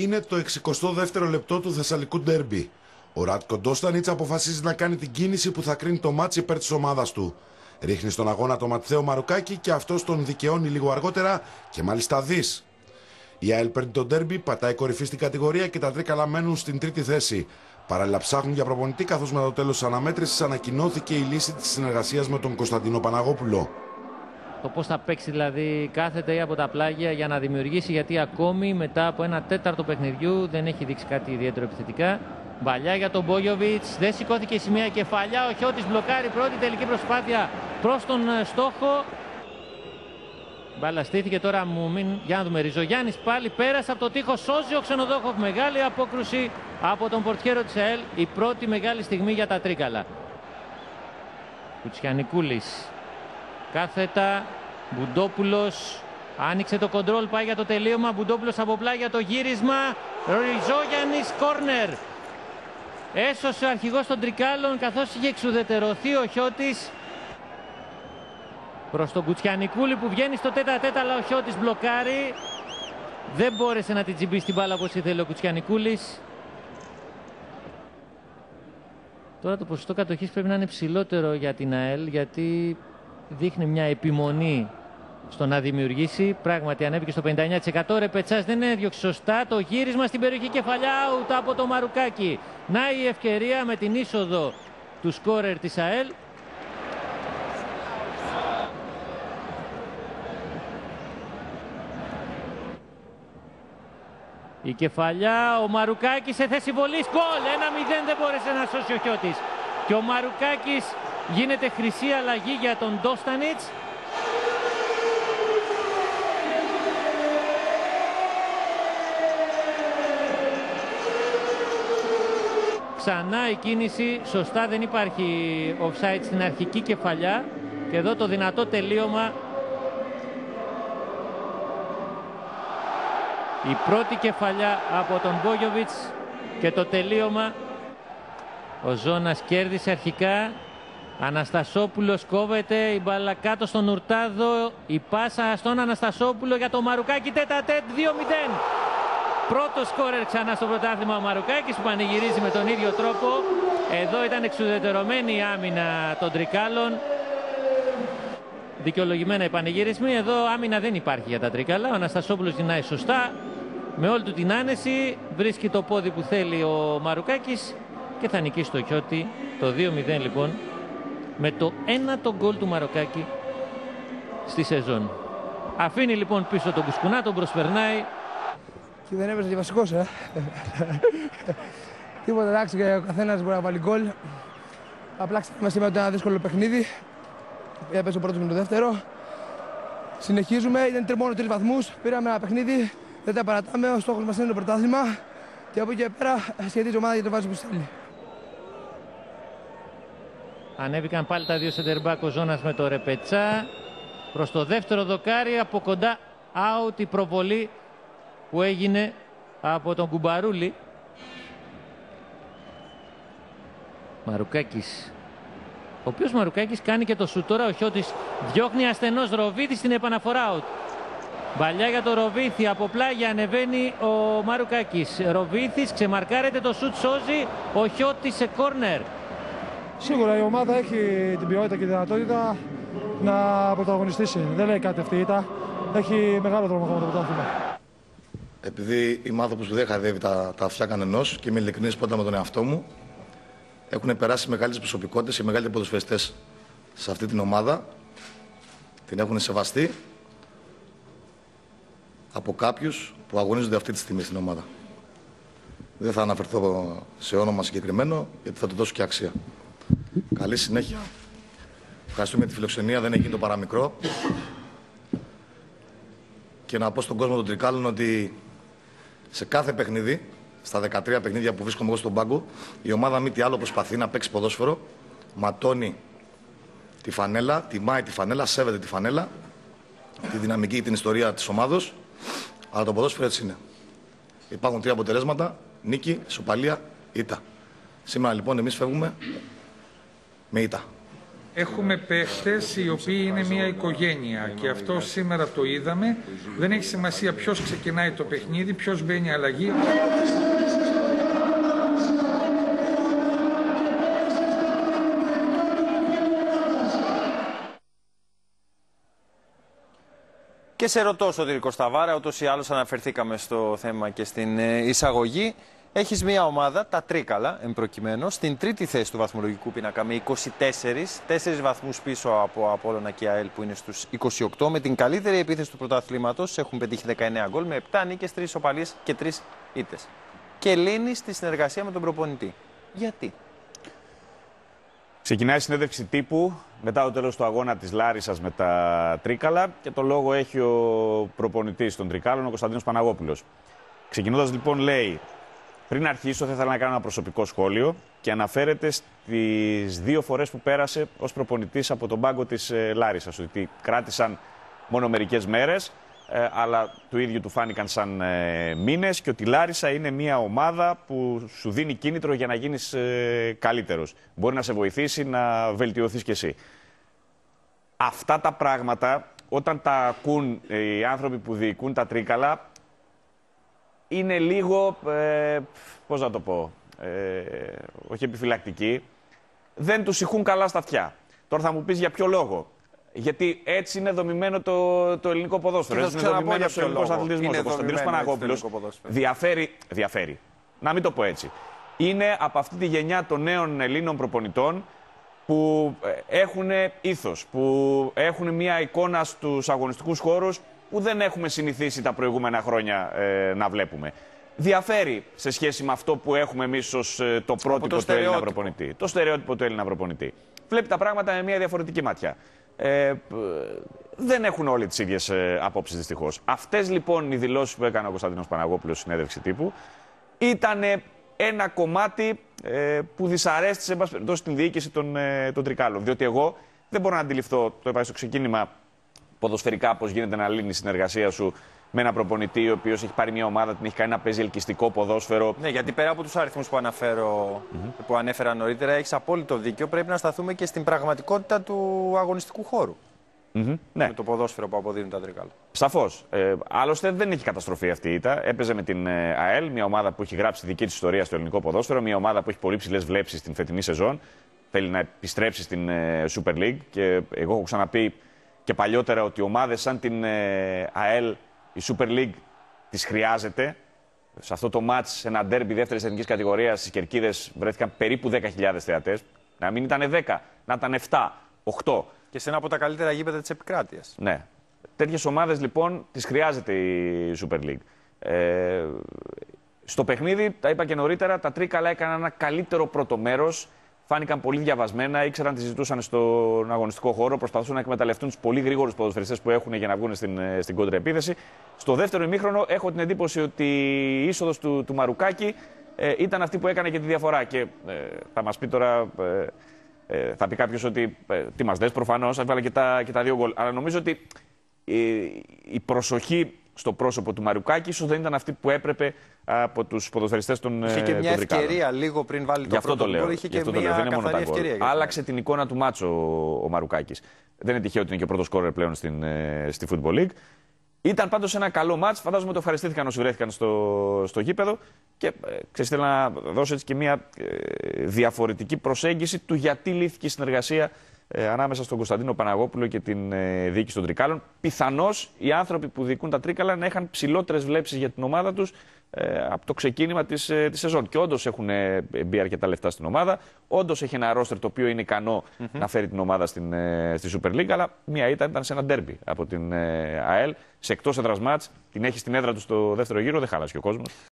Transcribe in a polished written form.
Είναι το 62ο λεπτό του Θεσσαλικού ντέρμπι. Ο Ράτκο Ντόστανιτς αποφασίζει να κάνει την κίνηση που θα κρίνει το μάτς υπέρ της ομάδας του. Ρίχνει στον αγώνα το Ματθαίο Μαρουκάκη και αυτός τον δικαιώνει λίγο αργότερα και μάλιστα δις. Η ΑΕΛ παίρνει το ντέρμπι, πατάει κορυφή στην κατηγορία και τα Τρίκαλα μένουν στην τρίτη θέση. Παράλληλα ψάχνουν για προπονητή, καθώς με το τέλος της αναμέτρησης ανακοινώθηκε η λύση της συνεργασίας με τον Κωνσταντίνο Παναγόπουλο. Το πώς θα παίξει δηλαδή κάθεται ή από τα πλάγια για να δημιουργήσει, γιατί ακόμη μετά από ένα τέταρτο παιχνιδιού δεν έχει δείξει κάτι ιδιαίτερο επιθετικά. Μπαλιά για τον Μπόγιοβιτς, δεν σηκώθηκε η σημαία κεφαλιά, ο Χιώτης μπλοκάρει, πρώτη τελική προσπάθεια προς τον στόχο. Μπάλα στήθηκε τώρα για να δούμε, Ριζογιάννης πάλι πέρασε από το τοίχο, σώζει ο Ξενοδόχοφ, μεγάλη απόκρουση από τον πορτιέρο της ΑΕΛ, η πρώτη μεγάλη στιγμή για τα Τρίκαλα. Κουτσιανικούλης, κάθετα, Μπουντόπουλος, άνοιξε το κοντρόλ, πάει για το τελείωμα, Μπουντόπουλος από πλάγια το γύρισμα, Ριζόγιαννης, κόρνερ. Έσωσε ο αρχηγός των Τρικάλων καθώς είχε εξουδετερωθεί ο Χιώτης. Προς τον Κουτσιανικούλη που βγαίνει στο τέτα-τέτα, αλλά ο Χιώτης μπλοκάρει. Δεν μπόρεσε να την τσιμπήσει την μπάλα όπως ήθελε ο Κουτσιανικούλης. Τώρα το ποσοστό κατοχής πρέπει να είναι ψηλότερο για την ΑΕΛ, γιατί δείχνει μια επιμονή στο να δημιουργήσει. Πράγματι ανέβηκε στο 59%. Ρεπετσάς δεν έδιωξε σωστά. Το γύρισμα στην περιοχή, κεφαλιά out από το Μαρουκάκι. Να η ευκαιρία με την είσοδο του σκόρερ της ΑΕΛ. Η κεφαλιά, ο Μαρουκάκης σε θέση βολής, γκολ! 1-0, δεν μπόρεσε να σώσει ο Χιώτης. Και ο Μαρουκάκης γίνεται χρυσή αλλαγή για τον Ντόστανιτς. Ξανά η κίνηση, σωστά, δεν υπάρχει offside στην αρχική κεφαλιά. Και εδώ το δυνατό τελείωμα. Η πρώτη κεφαλιά από τον Μπόγιοβιτς και το τελείωμα. Ο Ζώνας κέρδισε αρχικά. Αναστασόπουλος κόβεται, η μπάλα κάτω στον Ουρτάδο. Η πάσα στον Αναστασόπουλο για το Μαρουκάκι, τέτα-τέτ, 2-0. Πρώτο σκόρερ ξανά στο πρωτάθλημα ο Μαρουκάκης, που πανηγυρίζει με τον ίδιο τρόπο. Εδώ ήταν εξουδετερωμένη η άμυνα των Τρικάλων. Δικαιολογημένα οι πανηγυρισμοί. Εδώ άμυνα δεν υπάρχει για τα Τρίκαλα. Ο Αναστασόπουλος γυρνάει σωστά, με όλη του την άνεση, βρίσκει το πόδι που θέλει ο Μαρουκάκης και θα νικήσει το Χιώτη. Το 2-0 λοιπόν, με το ένα το γκολ του Μαρουκάκη στη σεζόν. Αφήνει λοιπόν πίσω τον Κουσκουνά, τον προσπερνάει. Και δεν έπαιζε και βασικός, Τίποτα, εντάξει, ο καθένας μπορεί να βάλει γκολ. Απλά ξέρουμε σήμερα ότι ήταν ένα δύσκολο παιχνίδι. Έπαιζε ο πρώτος με το δεύτερο. Συνεχίζουμε, ήταν μόνο 3 βαθμούς. Πήραμε ένα παιχνίδι, δεν τα παρατάμε. Ο στόχος μας είναι το πρωτάθλημα. Και από εκεί και πέρα σχεδίζει η ομάδα για το βάζει που στέλνει. Ανέβηκαν πάλι τα δύο σεντερμπάκ, ο Ζώνας με το Ρεπετσά. Προς το δεύτερο δοκάρι, από κοντά out η προβολή που έγινε από τον Κουμπαρούλη. Μαρουκάκης, ο οποίος Μαρουκάκης κάνει και το σουτ. Τώρα ο Χιώτης διώχνει ασθενός Ροβίθη στην επαναφορά out. Μπαλιά για το Ροβίθη, από πλάγια ανεβαίνει ο Μαρουκάκης. Ροβίθης ξεμαρκάρεται, το σουτ σώζει, ο Χιώτης σε κόρνερ. Σίγουρα η ομάδα έχει την ποιότητα και τη δυνατότητα να πρωταγωνιστήσει. Δεν λέει κάτι αυτή η ήττα. Έχει μεγάλο δρόμο ακόμα το πρωτάθλημα. Επειδή είμαι άνθρωπος που δεν χαδεύει τα αυτιά κανενός και είμαι ειλικρινής πρώτα με τον εαυτό μου, έχουν περάσει μεγάλες προσωπικότητες και μεγάλοι ποδοσφαιριστές σε αυτή την ομάδα. Την έχουν σεβαστεί από κάποιους που αγωνίζονται αυτή τη στιγμή στην ομάδα. Δεν θα αναφερθώ σε όνομα συγκεκριμένο, γιατί θα του δώσω και αξία. Καλή συνέχεια. Ευχαριστούμε για τη φιλοξενία, δεν έχει γίνει το παραμικρό. Και να πω στον κόσμο των Τρικάλων ότι σε κάθε παιχνίδι, στα 13 παιχνίδια που βρίσκομαι εγώ στον πάγκο, η ομάδα μη τι άλλο προσπαθεί να παίξει ποδόσφαιρο, ματώνει τη φανέλα, τιμάει τη φανέλα, σέβεται τη φανέλα, τη δυναμική και την ιστορία της ομάδος, αλλά το ποδόσφαιρο έτσι είναι. Υπάρχουν 3 αποτελέσματα, νίκη, ισοπαλία, ήττα. Σήμερα λοιπόν εμείς φεύγουμε με ήττα. έχουμε παίχτες οι οποίοι είναι μια οικογένεια και αυτό σήμερα το είδαμε. Δεν έχει σημασία ποιος ξεκινάει το παιχνίδι, ποιος μπαίνει αλλαγή. Και σε ρωτώ, Σωτήρη Κωσταβάρα, ούτως ή άλλως αναφερθήκαμε στο θέμα και στην εισαγωγή. Έχεις μια ομάδα, τα Τρίκαλα, εν προκειμένου, στην τρίτη θέση του βαθμολογικού πίνακα με 4 βαθμούς πίσω από Απόλλωνα και ΑΕΛ που είναι στους 28. Με την καλύτερη επίθεση του πρωταθλήματος έχουν πετύχει 19 γκολ με 7 νίκες, 3 ισοπαλίες και 3 ήττες. Και λύνει στη συνεργασία με τον προπονητή. Γιατί? Ξεκινάει η συνέντευξη τύπου μετά το τέλος του αγώνα της Λάρισσας με τα Τρίκαλα και το λόγο έχει ο προπονητής των Τρικάλων, ο Κωνσταντίνος Παναγόπουλος. Ξεκινώντας λοιπόν λέει: πριν αρχίσω, θα ήθελα να κάνω ένα προσωπικό σχόλιο και αναφέρεται στις 2 φορές που πέρασε ως προπονητής από τον πάγκο της Λάρισσας. Ότι κράτησαν μόνο μερικές μέρες, αλλά του ίδιου του φάνηκαν σαν μήνες και ότι η Λάρισα είναι μια ομάδα που σου δίνει κίνητρο για να γίνεις καλύτερος. Μπορεί να σε βοηθήσει να βελτιωθείς κι εσύ. Αυτά τα πράγματα, όταν τα ακούν οι άνθρωποι που διοικούν τα Τρίκαλα, είναι λίγο, πώς να το πω, όχι επιφυλακτικοί, δεν τους ηχούν καλά στα αυτιά. Τώρα θα μου πεις για ποιο λόγο. Γιατί έτσι είναι δομημένο το ελληνικό ποδόσφαιρο. Έτσι είναι δομημένο ο ελληνικός αθλητισμός. Ο Κωνσταντίνος Παναγόπουλος διαφέρει. Να μην το πω έτσι. Είναι από αυτή τη γενιά των νέων Ελλήνων προπονητών που έχουν ήθος, που έχουν μια εικόνα στους αγωνιστικούς χώρους που δεν έχουμε συνηθίσει τα προηγούμενα χρόνια να βλέπουμε. Διαφέρει σε σχέση με αυτό που έχουμε εμείς ως το πρότυπο του Έλληνα προπονητή. Το στερεότυπο του Έλληνα προπονητή. Βλέπει τα πράγματα με μια διαφορετική ματιά. Δεν έχουν όλοι τις ίδιες απόψεις, δυστυχώς. Αυτές λοιπόν οι δηλώσεις που έκανε ο Κωνσταντίνος Παναγόπουλος στη συνέντευξη τύπου ήταν ένα κομμάτι που δυσαρέστησε εν πάση περιπτώσει την διοίκηση των Τρικάλων. Διότι εγώ δεν μπορώ να αντιληφθώ, το είπα στο ξεκίνημα, ποδοσφαιρικά πώς γίνεται να λύνει η συνεργασία σου με ένα προπονητή ο οποίος έχει πάρει μια ομάδα, την έχει κάνει να παίζει ελκυστικό ποδόσφαιρο. Ναι, γιατί πέρα από τους αριθμούς που ανέφερα νωρίτερα, έχεις απόλυτο δίκιο. Πρέπει να σταθούμε και στην πραγματικότητα του αγωνιστικού χώρου. Ναι. Με το ποδόσφαιρο που αποδίδουν τα Τρίκαλα. Σαφώς. Άλλωστε δεν έχει καταστροφή αυτή η ήττα. Έπαιζε με την ΑΕΛ, μια ομάδα που έχει γράψει δική της ιστορία στο ελληνικό ποδόσφαιρο, μια ομάδα που έχει πολύ ψηλές βλέψεις στην φετινή σεζόν. Θέλει να επιστρέψει στην Super League και εγώ έχω ξαναπεί και παλιότερα ότι ομάδες σαν την ΑΕΛ, η Super League τις χρειάζεται. Σε αυτό το μάτς, ένα ντέρμπι δεύτερης εθνικής κατηγορίας, στις Κερκίδες βρέθηκαν περίπου 10.000 θεατές. Να μην ήταν 10, να ήταν 7, 8. Και σε ένα από τα καλύτερα γήπεδα της επικράτειας. Ναι. Τέτοιες ομάδες λοιπόν τις χρειάζεται η Super League. Στο παιχνίδι, τα είπα και νωρίτερα, τα Τρίκαλα έκαναν ένα καλύτερο πρώτο μέρος. Φάνηκαν πολύ διαβασμένα, ήξεραν τι ζητούσαν στον αγωνιστικό χώρο, προσπαθούσαν να εκμεταλλευτούν τους πολύ γρήγορους ποδοσφαιριστές που έχουν για να βγουν στην κόντρα επίθεση. Στο δεύτερο ημίχρονο έχω την εντύπωση ότι η είσοδος του Μαρουκάκη ήταν αυτή που έκανε και τη διαφορά. Και θα μας πει τώρα, θα πει κάποιος ότι τι μας δες, προφανώς, έβαλε και τα 2 γκολ. Αλλά νομίζω ότι η προσοχή στο πρόσωπο του Μαρουκάκη ίσως δεν ήταν αυτή που έπρεπε από τους ποδοσφαιριστές των Τρικάλων. Είχε και μια ευκαιρία λίγο πριν βάλει το πρώτο γκολ. Είχε και μια καθαρή ευκαιρία. Άλλαξε την εικόνα του μάτσο ο Μαρουκάκης. Δεν είναι τυχαίο ότι είναι και ο πρώτος σκόρερ πλέον στη Football League. Ήταν πάντως ένα καλό μάτς. Φαντάζομαι το ευχαριστήθηκαν όσοι βρέθηκαν στο γήπεδο. Και θέλω να δώσω έτσι και μια διαφορετική προσέγγιση του γιατί λύθηκε η συνεργασία ανάμεσα στον Κωνσταντίνο Παναγόπουλο και την διοίκηση των Τρικάλων. Πιθανώς οι άνθρωποι που διοικούν τα Τρίκαλα να είχαν ψηλότερες βλέψεις για την ομάδα τους από το ξεκίνημα της σεζόν. Και όντως έχουν μπει αρκετά λεφτά στην ομάδα. Όντως έχει ένα ρόστερ το οποίο είναι ικανό να φέρει την ομάδα στη Super League. Αλλά μία ήταν σε ένα ντέρμπι από την ΑΕΛ, σε εκτός έδρας μάτς. Την έχει στην έδρα του στο δεύτερο γύρο, δεν χάλασε και ο κόσμος.